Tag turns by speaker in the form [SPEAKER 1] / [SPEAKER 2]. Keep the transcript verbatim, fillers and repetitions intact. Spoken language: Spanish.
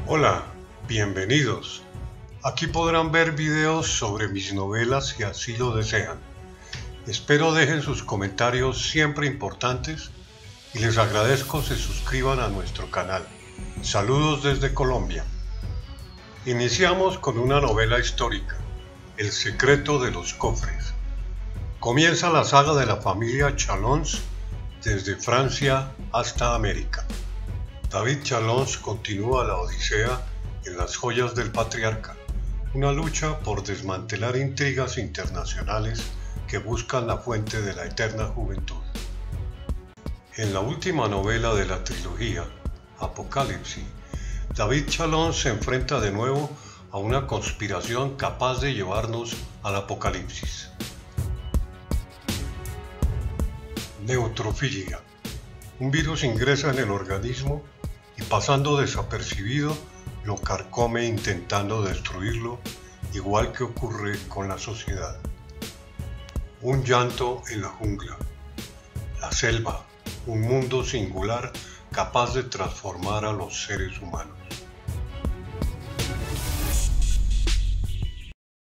[SPEAKER 1] Hola, bienvenidos. Aquí podrán ver videos sobre mis novelas si así lo desean. Espero dejen sus comentarios siempre importantes y les agradezco se suscriban a nuestro canal. Saludos desde Colombia. Iniciamos con una novela histórica, El secreto de los cofres. Comienza la saga de la familia Chalons desde Francia hasta América. David Chalons continúa la odisea en las joyas del patriarca, una lucha por desmantelar intrigas internacionales que buscan la fuente de la eterna juventud. En la última novela de la trilogía, Apocalipsis, David Chalons se enfrenta de nuevo a una conspiración capaz de llevarnos al apocalipsis. Neutrofilia. Un virus ingresa en el organismo y pasando desapercibido lo carcome intentando destruirlo, igual que ocurre con la sociedad. Un llanto en la jungla. La selva, un mundo singular capaz de transformar a los seres humanos.